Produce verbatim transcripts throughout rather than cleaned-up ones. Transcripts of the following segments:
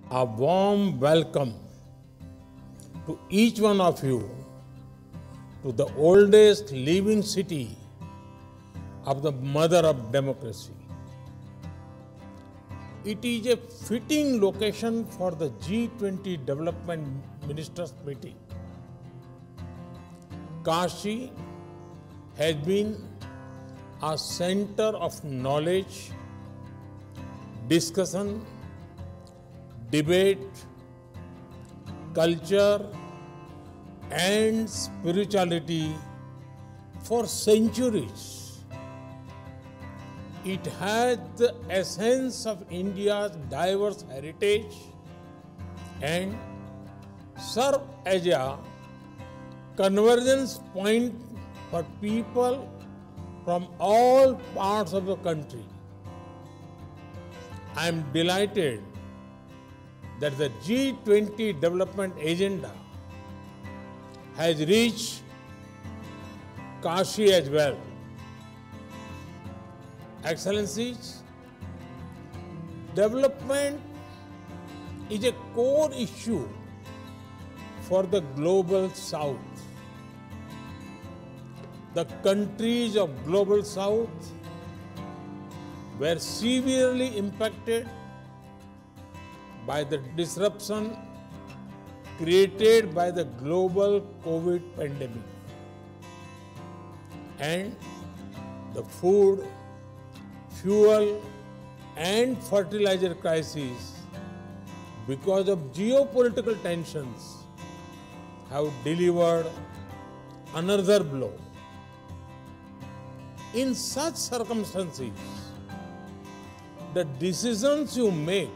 A warm welcome to each one of you to the oldest living city of the mother of democracy. It is a fitting location for the G twenty Development Ministers meeting. Kashi has been a center of knowledge, discussion, debate, culture and spirituality for centuries. It has the essence of India's diverse heritage and serves as a convergence point for people from all parts of the country. I am delighted that the G twenty development agenda has reached Kashi as well. Excellencies, development is a core issue for the global south. The countries of global south were severely impacted by the disruption created by the global COVID pandemic and the food, fuel and fertilizer crisis because of geopolitical tensions have delivered another blow. In such circumstances, the decisions you make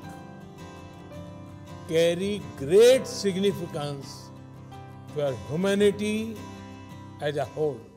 carry great significance for humanity as a whole.